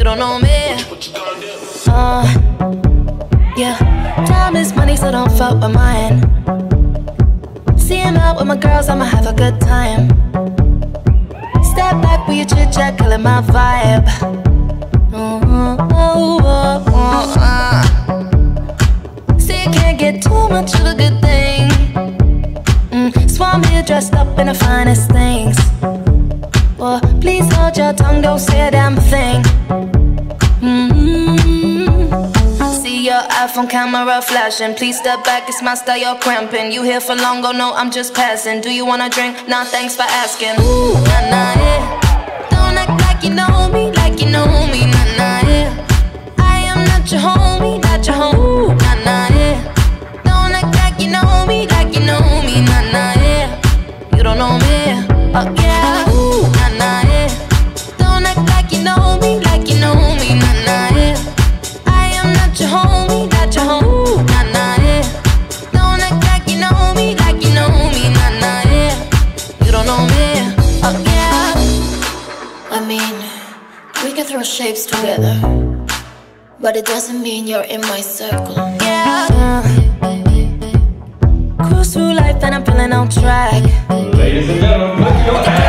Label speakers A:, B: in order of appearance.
A: don't know me. Yeah, time is money, so don't fuck with mine. See him out with my girls, I'ma have a good time. Step back with your chit chat, killing my vibe. See, you can't get too much of a good thing. So I'm here dressed up in the finest things. Well, please hold your tongue, don't say a damn thing. See your iPhone camera flashing. Please step back, it's my style, you're cramping. You here for long, oh no, I'm just passing. Do you wanna drink? Nah, thanks for asking. Ooh, nah, nah, yeah. Don't act like you know me, like you know me, nah, nah, yeah. I am not your homie, not your home. Ooh, nah, nah, yeah. Don't act like you know me, like you know me, nah, nah, yeah. You don't know me, oh yeah. Ooh, nah, nah, yeah. Don't act like you know me, like you know me, nah, nah, yeah. I am not your homie, not your home. Ooh, nah, nah, yeah. Don't act like you know me, like you know me, nah, nah, yeah. You don't know me, oh yeah. I mean, we can throw shapes together, but it doesn't mean you're in my circle. Yeah. Cruise through life and I'm feeling on track.
B: Ladies and gentlemen, put your hands